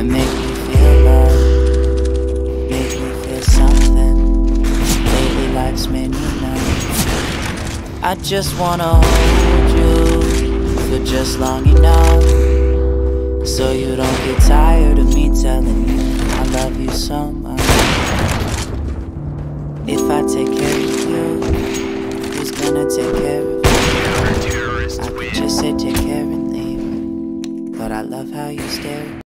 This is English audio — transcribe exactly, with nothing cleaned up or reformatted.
make me feel love, make me feel something. Lately life's made me numb. I just wanna hold you for just long enough, so you don't get tired of me telling you I love you so much. If I take care of you, who's gonna take care of you? I could just say take care and leave, but I love how you stare.